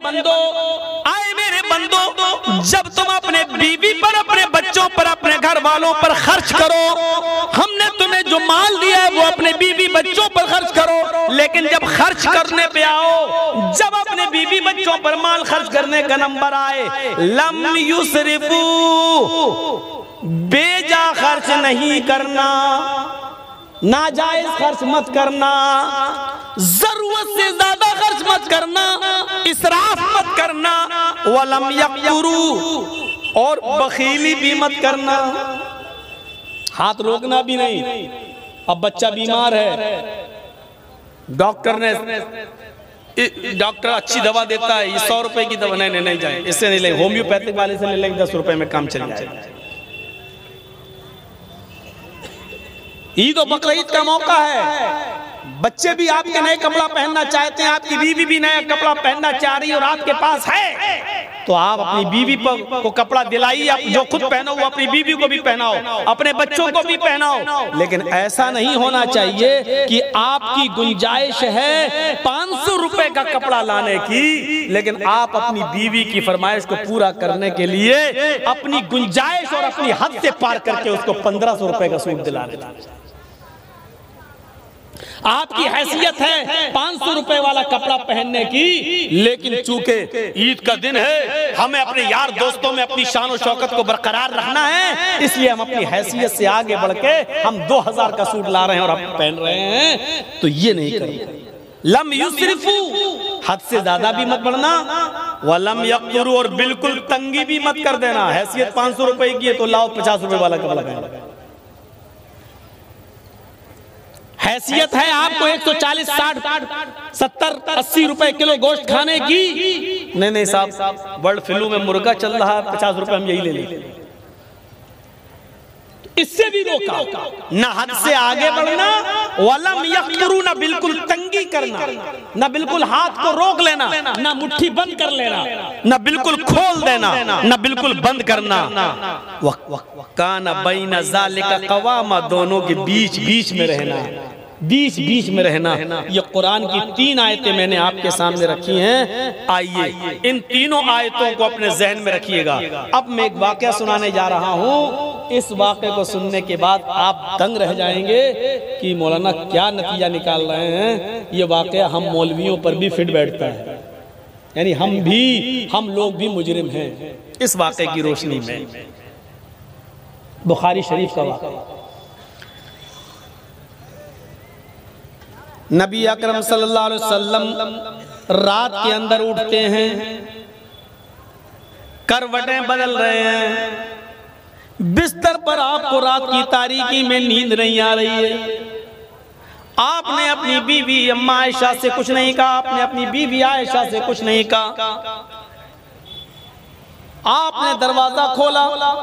बंदो, आए मेरे बंदो, जब तुम अपने बीवी पर, अपने बच्चों पर, अपने घर वालों पर खर्च करो, हमने तुम्हें जो माल दिया है वो अपने बीवी बच्चों पर खर्च करो। लेकिन जब खर्च करने पे आओ, जब अपने बीवी बच्चों पर माल खर्च करने का नंबर आए, लम युसरिफू, बेजा खर्च नहीं करना, नाजायज खर्च मत करना, जरूरत से ज्यादा खर्च मत करना, इसराफ मत करना, वलम यक़्तुरू, और बखीली भी मत करना, हाथ रोकना भी नहीं। अब बच्चा बीमार है, डॉक्टर अच्छी दवा देता है, ये 100 रुपए की दवा, नहीं जाए, इससे नहीं ले, होम्योपैथिक वाले से ले लेंगे, 10 रुपए में काम चल जाएगा। ईद और बकरीद का मौका है, बच्चे भी आपके नए कपड़ा पहनना चाहते हैं, आपकी बीवी भी नया कपड़ा पहनना चाह रही है और आपके पास है, तो आप अपनी बीवी को कपड़ा दिलाइए। आप जो खुद पहनो वो अपनी बीवी को भी पहनाओ, अपने बच्चों को भी पहनाओ। लेकिन ऐसा नहीं होना चाहिए कि आपकी गुंजाइश है 500 रुपए का कपड़ा लाने की, लेकिन आप अपनी बीवी की फरमाइश को पूरा करने के लिए अपनी गुंजाइश और अपनी हद से पार करके उसको 1500 रुपए का सूट दिला देता। आपकी हैसियत है 500 रुपए वाला कपड़ा पहनने की, लेकिन चूंकि ईद का दिन है, हमें अपने यार दोस्तों में अपनी शान और शौकत को बरकरार रखना है, इसलिए हम अपनी हैसियत से आगे बढ़ के हम 2000 का सूट ला रहे हैं और हम पहन रहे हैं। तो ये नहीं करें। लम युसरिफू, हद से ज्यादा भी मत बढ़ना, वलम यक़्तुरू, और बिल्कुल तंगी भी मत कर देना। हैसियत 500 रुपए की है तो लाओ 50 रुपए वाला कपड़ा पहनो। हैसियत है आपको 140, 60, 70, 80 रुपए किलो गोश्त खाने की, नहीं साहब, बर्ड फ्लू में मुर्गा चल रहा है, 50 रुपए हम यही ले लें। इससे भी रोका, ना हद से आगे बढ़ना, वलम यक़्तुरू, ना बिल्कुल तंगी करना, ना बिल्कुल हाथ को रोक लेना, ना मुट्ठी बंद कर लेना, ना बिल्कुल खोल देना, ना बिल्कुल बंद करना। काना बैना ज़ालिका क़वामा, दोनों के बीच बीच में रहना, बीच बीच में रहना। ये कुरान की 3 आयतें मैंने आपके सामने रखी हैं। आइए इन तीनों आयतों को अपने जहन में रखिएगा। अब मैं एक वाक़या सुनाने जा रहा हूँ, इस वाक़े को सुनने के बाद आप दंग रह जाएंगे कि मौलाना क्या नतीजा निकाल रहे हैं। ये वाक़या हम मौलवियों पर भी फिट बैठता है, यानी हम लोग भी मुजरिम हैं इस वाक़े की रोशनी में। बुखारी शरीफ का वाक़या, नबी अकरम सल्लल्लाहु अलैहि वसल्लम रात के अंदर उठते हैं, करवटें बदल रहे हैं, बिस्तर पर आपको रात की तारीकी में नींद नहीं आ रही है। आपने अपनी बीवी अम्मा आयशा से कुछ नहीं कहा, आपने अपनी बीवी आयशा से कुछ नहीं कहा। आपने दरवाजा खोला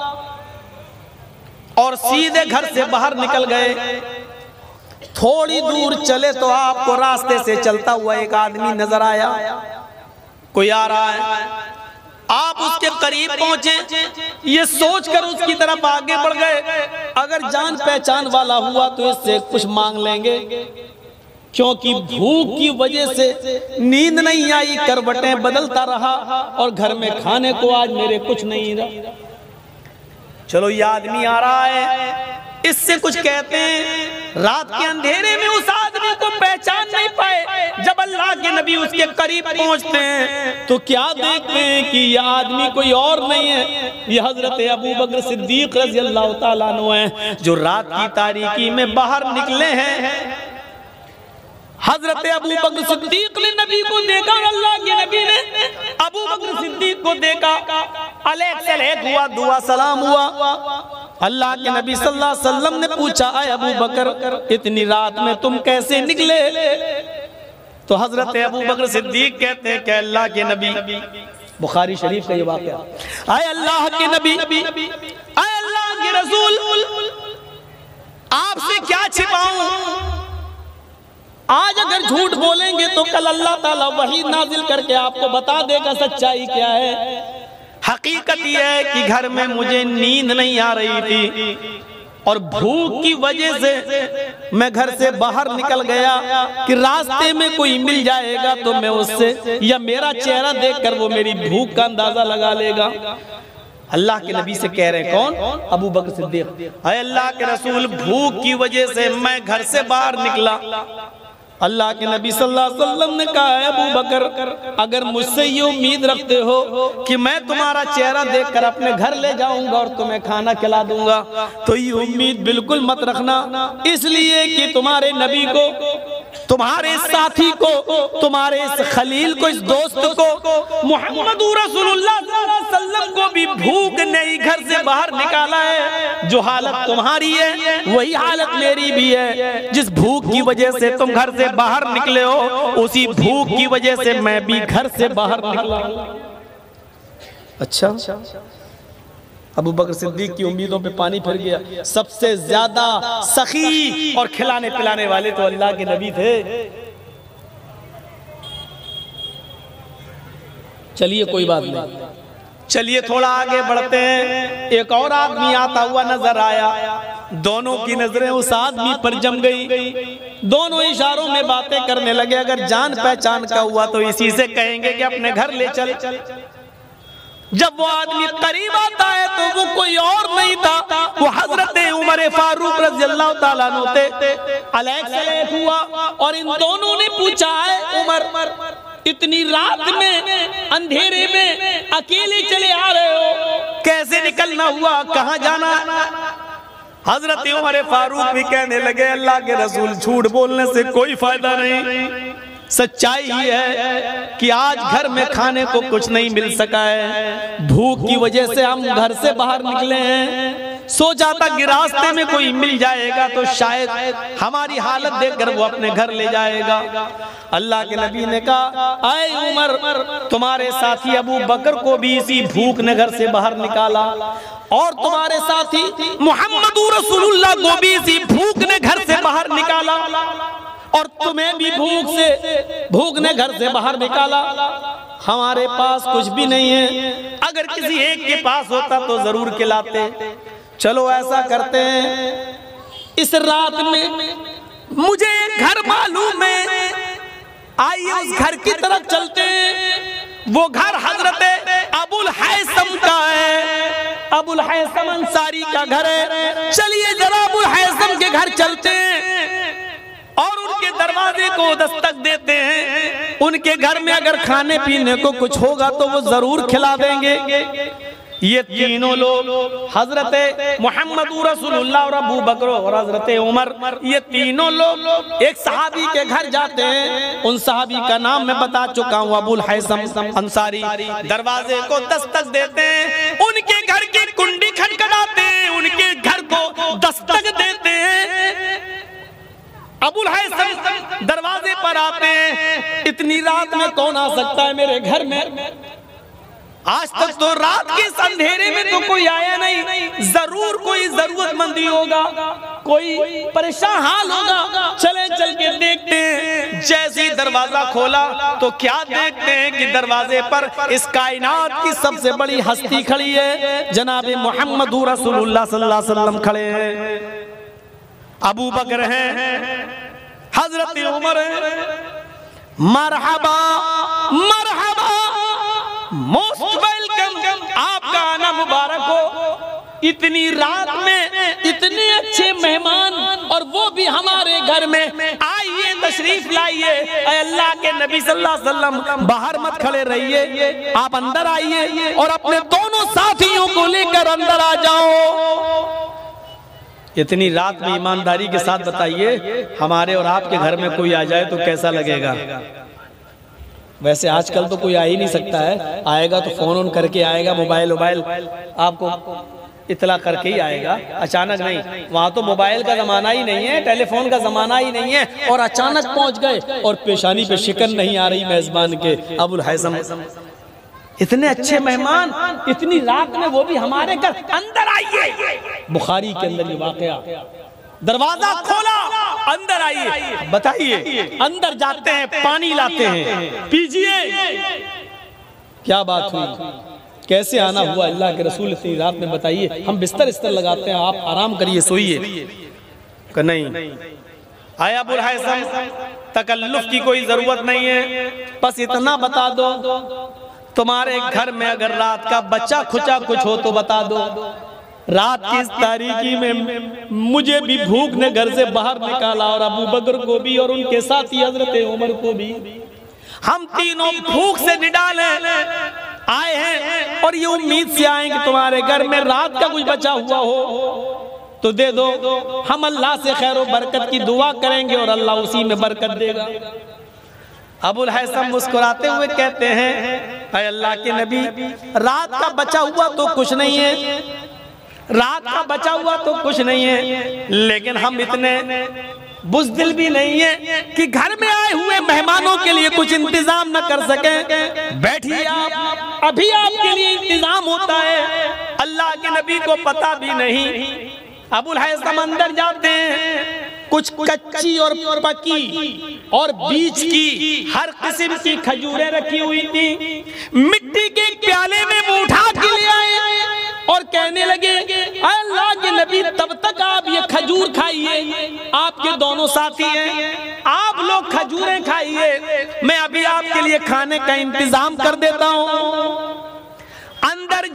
और सीधे घर से बाहर निकल गए। थोड़ी दूर चले तो आपको रास्ते से चलता हुआ एक आदमी नजर आया, कोई आ रहा है। आप उसके करीब पहुंचे, ये सोचकर उसकी तरफ आगे बढ़ गए, अगर जान पहचान वाला हुआ तो इससे कुछ मांग लेंगे, क्योंकि भूख की वजह से नींद नहीं आई, करवटें बदलता रहा और घर में खाने को आज मेरे कुछ नहीं रहा। चलो ये आदमी आ रहा है, इससे कुछ कहते हैं। रात के अंधेरे में उस आदमी को पहचान नहीं पाए। जब अल्लाह के नबी उसके करीब पहुंचते हैं तो क्या देखते हैं कि यह आदमी कोई और नहीं है, ये हजरत अबू बकर सिद्दीक रज़ी अल्लाह तआला अन्हु हैं, जो रात की तारीकी में बाहर निकले हैं। हजरत अबू बकर सिद्दीक ने नबी को देखा और अल्लाह के नबी ने अबू बकर सिद्दीक को देखा। अलैहिस्सलाम हुआ, दुआ सलाम हुआ। अल्लाह के नबी सल्लल्लाहु अलैहि वसल्लम ने पूछा, आए अबू बकर, इतनी रात में तुम कैसे निकले? तो हजरत अबू बकर सिद्दीक कहते हैं कि अल्लाह के नबी, बुखारी शरीफ का ये वाक़या, आए अल्लाह के नबी, आए अल्लाह के रसूल, आपसे क्या छिपाऊं? आज अगर झूठ बोलेंगे तो कल अल्लाह ताला वही नाजिल करके आपको बता देगा सच्चाई क्या है। हकीकत यह है कि घर में मुझे नींद नहीं आ रही थी, और भूख की वजह से मैं घर से बाहर निकल गया कि रास्ते में कोई मिल जाएगा तो मैं उससे या मेरा चेहरा देखकर वो मेरी भूख का अंदाजा लगा लेगा। अल्लाह के नबी से कह रहे हैं, कौन? अबू बकर सिद्दीक। अल्लाह के रसूल, भूख की वजह से मैं घर से बाहर निकला। अल्लाह के नबी सल्लल्लाहु अलैहि वसल्लम ने कहा, अबू बकर, अगर मुझसे ये उम्मीद रखते हो कि मैं तुम्हारा चेहरा देखकर अपने घर ले जाऊंगा और तुम्हें खाना खिला दूंगा, तो ये उम्मीद बिल्कुल मत रखना। इसलिए कि तुम्हारे नबी को, तुम्हारे साथी को, तुम्हारे इस खलील को, इस दोस्त को, मुहम्मद रसूलुल्लाह सल्लल्लाहु अलैहि वसल्लम को भी भूख ने ही घर से बाहर निकाला है। जो हालत तुम्हारी है वही हालत मेरी भी है। जिस भूख की वजह से तुम घर से बाहर निकले हो, उसी भूख की वजह से मैं भी घर से बाहर निकला। अच्छा, अबू बकर सिद्दीक की उम्मीदों पे पानी फिर गया। सबसे ज्यादा सखी और खिलाने पिलाने वाले तो अल्लाह के नबी थे। चलिए कोई बात नहीं, चलिए थोड़ा आगे बढ़ते हैं। एक और आदमी आता हुआ नजर आया। दोनों की नजरें उस आदमी पर जम गई। दोनों इशारों में बातें करने लगे। अगर जान पहचान का हुआ तो इसी से कहेंगे कि अपने घर ले चल। जब वो आदमी करीब आता है तो वो कोई और नहीं था, वो हजरत उमर फारूक रज़ियल्लाहु ताला अन्हु थे। अलैक हुआ और इन दोनों ने पूछा, है उमर, इतनी रात में अंधेरे में अकेले चले आ रहे हो, कैसे निकलना हुआ, कहाँ जाना? हजरत उमर फारूक भी कहने लगे, अल्लाह के रसूल, झूठ बोलने से कोई फायदा नहीं। सच्चाई ही है कि आज घर में खाने को कुछ नहीं मिल सका है। भूख की वजह से हम घर से बाहर निकले हैं। सोचा था कि रास्ते में कोई मिल जाएगा तो शायद हमारी हालत देखकर वो अपने घर ले जाएगा। अल्लाह के नबी ने कहा, आए उमर, तुम्हारे साथी अबू बकर को भी इसी भूख ने घर से बाहर निकाला और तुम्हारे साथी मुहम्मद रसूलुल्लाह को भी इसी भूख ने घर से बाहर निकाला और तुम्हें भी भूख ने घर से बाहर निकाला। हमारे पास कुछ भी नहीं है, अगर किसी एक के पास होता तो जरूर खिलाते। चलो ऐसा करते हैं, इस रात में मुझे एक घर मालूम है, आइए उस घर की तरफ चलते हैं। वो घर हजरत अबुल हैसम का है। अबुल हैसम अंसारी का घर है। चलिए जरा अबुल हैसम के घर चलते हैं और उनके दरवाजे को दस्तक देते हैं। उनके घर में अगर खाने पीने को कुछ होगा तो वो जरूर खिला देंगे। ये तीनों लोग, हजरत मुहम्मद रसूलुल्लाह और अबू बकर और हजरत उमर, ये तीनों लोग एक सहाबी के घर जाते हैं। उन सहाबी का नाम मैं बता चुका हूँ, अबुल हैसम अंसारी। दरवाजे को दस्तक देते हैं, उनके घर की कुंडी खटखटाते हैं, उनके घर को दस्तक देते हैं। अबुल हैसम दरवाजे पर आते हैं। इतनी रात में कौन आ सकता है मेरे घर में? आज तक तो रात के अंधेरे में तो कोई आया नहीं। जरूर कोई जरूरतमंदी होगा, कोई परेशान हाल होगा। चले चल के देखते हैं। जैसे ही दरवाजा खोला तो क्या देखते हैं कि दरवाजे पर इस कायनात की सबसे बड़ी हस्ती खड़ी है, जनाब मुहम्मद रसूलुल्लाह सल्लल्लाहु अलैहि वसल्लम खड़े हैं। अबू बकर हैं, हजरत उमर हैं। मरहबा मरहबा, मोस्ट वेलकम, आपका आना मुबारक हो। इतनी रात में इतने अच्छे मेहमान और वो भी हमारे घर में, आइए तशरीफ लाइए। अल्लाह के नबी सल्लल्लाहु अलैहि वसल्लम, बाहर मत खड़े रहिए, आप अंदर आइए और अपने दोनों साथियों को लेकर अंदर आ जाओ। इतनी रात में ईमानदारी के साथ बताइए, हमारे और आपके घर में कोई आ जाए तो कैसा लगेगा? वैसे आजकल तो कोई आ ही नहीं सकता है, आएगा तो फोन ऑन करके आएगा, मोबाइल आपको इतला करके ही आएगा, अचानक नहीं। वहाँ तो मोबाइल का जमाना ही नहीं है, टेलीफोन का जमाना ही नहीं है, और अचानक पहुँच गए और पेशानी पे शिकन नहीं आ रही मेजबान के। अबुल हैसम, इतने अच्छे मेहमान इतनी रात में, वो भी हमारे घर, अंदर आइए। बुखारी के अंदर ये वाकया, दरवाजा खोला, अंदर आइए, बताइए। अंदर जाते हैं, पानी लाते हैं, पीजिए। क्या बात हुई? कैसे आना हुआ अल्लाह के रसूल इतनी रात में बताइए, हम बिस्तर इस्तर लगाते हैं, आप आराम करिए सोइए। नहीं आया अबुल हैसम, तकल्लुफ की कोई जरूरत नहीं है, बस इतना बता दो तुम्हारे घर में अगर रात का बच्चा खुचा कुछ हो तो बता दो। रात की इस तारीकी में मुझे भी भूख ने घर से बाहर निकाला और अबू बकर को भी और उनके साथी हजरत उमर को भी। हम तीनों भूख से निडाल आए हैं और ये उम्मीद से आए कि तुम्हारे घर में रात का कुछ बचा हुआ हो तो दे दो, हम अल्लाह से खैर और बरकत की दुआ करेंगे और अल्लाह उसी में बरकत देगा। अबुल हैसम मुस्कुराते हुए कहते हैं, अय अल्लाह के नबी, रात का बचा हुआ तो कुछ नहीं है, रात का बचा हुआ तो कुछ नहीं है, लेकिन हम इतने बुज़दिल भी नहीं है कि घर में आए हुए मेहमानों के लिए कुछ इंतजाम न कर सके। बैठिए आप, अभी आपके लिए इंतजाम होता है। अल्लाह के नबी को पता भी नहीं। अबुल हैसम अंदर जाते हैं, कुछ कच्ची और पकी और बीज की हर किस्म की खजूरें रखी हुई थी। मिट्टी के प्याले में वो उठा के ले आए और कहने लगे, अल्लाह के नबी तब तक आप ये खजूर खाइए, आपके दोनों साथी हैं, आप लोग खजूरें खाइए, मैं अभी आपके लिए खाने का इंतजाम कर देता हूँ। अंदर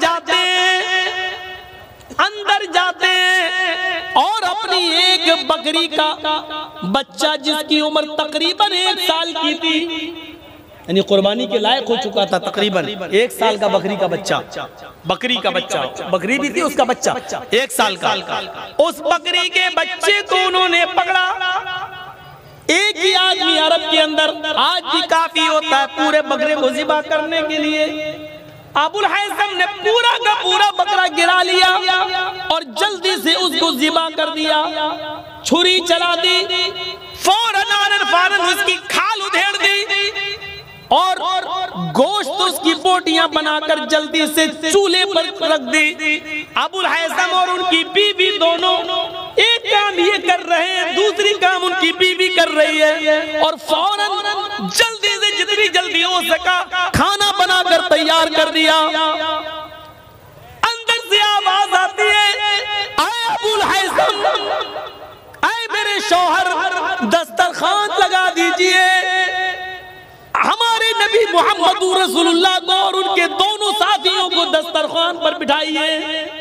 जाते और अपनी एक बकरी का बच्चा जिसकी उम्र तकरीबन 1 साल की थी, यानी कुर्बानी के लायक हो चुका था, तकरीबन 1 साल का बकरी का बच्चा, बकरी भी थी उसका बच्चा 1 साल का, उस बकरी के बच्चे को उन्होंने पकड़ा। एक ही आदमी अरब के अंदर आज भी काफी होता है पूरे बकरे को ज़िबा करने के लिए। अबुल हैसम ने पूरा का पूरा बकरा गिरा लिया और जल्दी से उसको ज़िबा कर दिया, छुरी चला दी, फौरन उसकी खाल उधेड़ दी और गोश्त उसकी बोटियां बनाकर जल्दी से चूल्हे पर रख दी। अबुल हैसम और उनकी बीवी दोनों एक काम ये कर रहे हैं, दूसरी काम उनकी बीवी कर रही है और फौरन जल्दी से जितनी जल्दी हो सका खाना बनाकर तैयार कर दिया। अंदर से आवाज आती है, आए अबुल हैसम, आए मेरे शौहर, दस्तरखान लगा दीजिए, हमारे नबी मोहम्मद रसूलुल्लाह को और उनके दोनों साथियों को दस्तरखान पर बिठाइए।